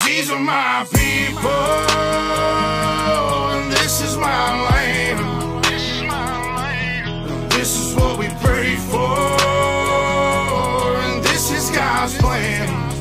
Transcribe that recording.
These are my people, and this is my land. This is what we pray for, and this is God's plan.